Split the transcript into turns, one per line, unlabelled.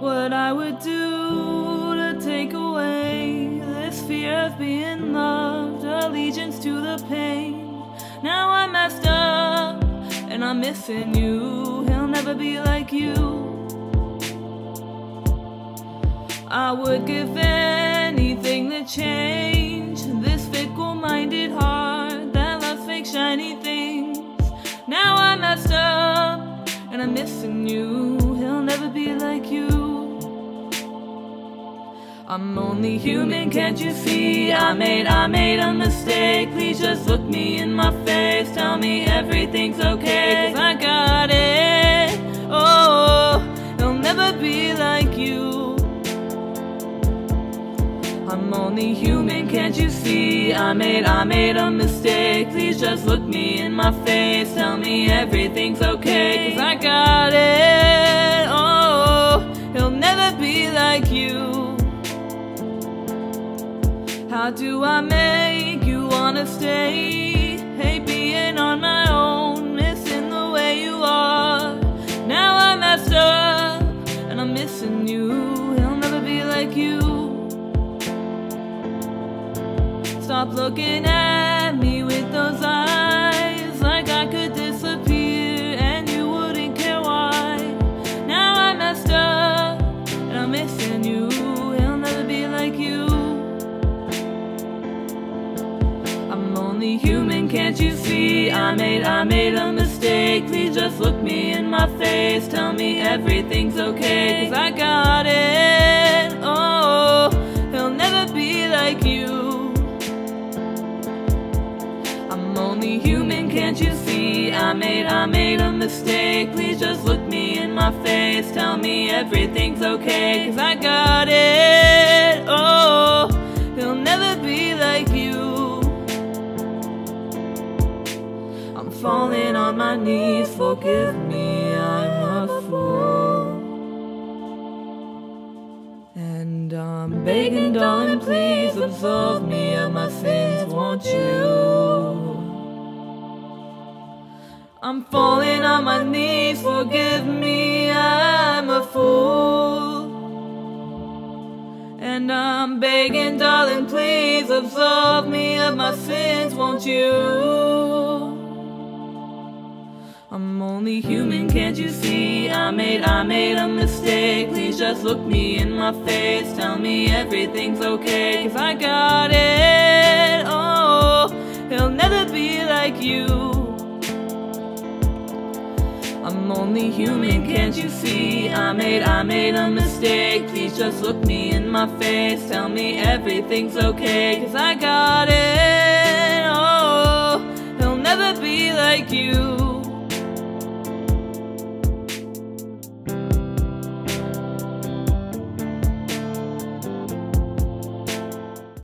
what I would do to take away this fear of being loved, allegiance to the pain. Now I'm messed up and I'm missing you. He'll never be like you. I would give anything to change this fickle-minded heart that loves fake shiny things. Now I'm messed up and I'm missing you. He'll never be like you. I'm only human, can't you see? I made a mistake. Please just look me in my face, tell me everything's okay, 'cause I got it. Oh, he'll never be like you. I'm only human, can't you see? I made a mistake. Please just look me in my face, tell me everything's okay, 'cause I got it. Oh, he'll never be like you. How do I make you wanna stay? Hate being on my own, missing the way you are. Now I'm messed up and I'm missing you. He'll never be like you. Stop looking at me with those eyes, like I could disappear and you wouldn't care why. Now I'm messed up and I'm missing you. He'll never be like you. I'm only human, can't you see? I made a mistake. Please just look me in my face, tell me everything's okay, 'cause I got it. Oh, he'll never be like you. I'm only human, can't you see? I made a mistake. Please just look me in my face, tell me everything's okay, 'cause I got it. Oh, he'll never be like you. I'm falling on my knees, forgive me, I'm a fool. And I'm begging, darling, please absolve me of my sins, won't you? I'm falling on my knees, forgive me, I'm a fool. And I'm begging, darling, please absolve me of my sins, won't you? I'm only human, can't you see? I made a mistake. Please just look me in my face, tell me everything's okay, 'cause I got it. Oh, he'll never be like you. I'm only human, can't you see? I made a mistake. Please just look me in my face, tell me everything's okay, 'cause I got it. Oh, he'll never be like you.